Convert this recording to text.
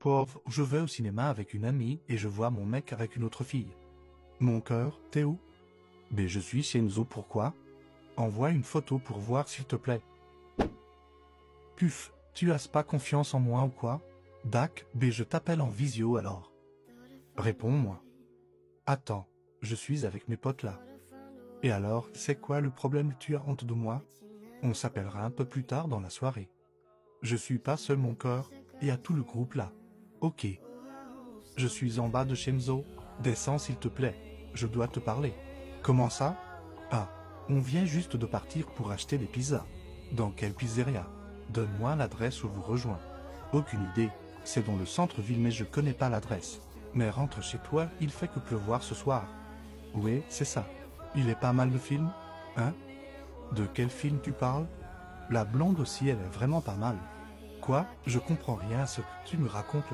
Pauvre, je vais au cinéma avec une amie et je vois mon mec avec une autre fille. Mon cœur, t'es où? Ben je suis chez Enzo, pourquoi? Envoie une photo pour voir s'il te plaît. Puf, tu as pas confiance en moi ou quoi? Dac, ben je t'appelle en visio alors. Réponds-moi. Attends, je suis avec mes potes là. Et alors, c'est quoi le problème? Tu as honte de moi? On s'appellera un peu plus tard dans la soirée. Je suis pas seul mon cœur, il y a tout le groupe là. Ok. Je suis en bas de chez Enzo. Descends s'il te plaît, je dois te parler. Comment ça? Ah, on vient juste de partir pour acheter des pizzas. Dans quelle pizzeria? Donne-moi l'adresse où vous rejoins. Aucune idée, c'est dans le centre-ville mais je connais pas l'adresse. Mais rentre chez toi, il fait que pleuvoir ce soir. Oui, c'est ça. Il est pas mal le film? Hein? De quel film tu parles? La blonde aussi, elle est vraiment pas mal. Quoi? Je comprends rien à ce que tu me racontes.